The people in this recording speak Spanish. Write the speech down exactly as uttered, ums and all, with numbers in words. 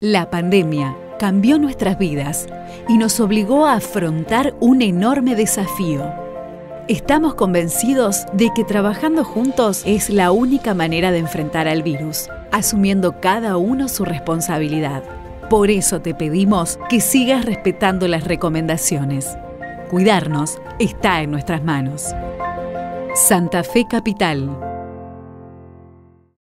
La pandemia cambió nuestras vidas y nos obligó a afrontar un enorme desafío. Estamos convencidos de que trabajando juntos es la única manera de enfrentar al virus, asumiendo cada uno su responsabilidad. Por eso te pedimos que sigas respetando las recomendaciones. Cuidarnos está en nuestras manos. Santa Fe Capital.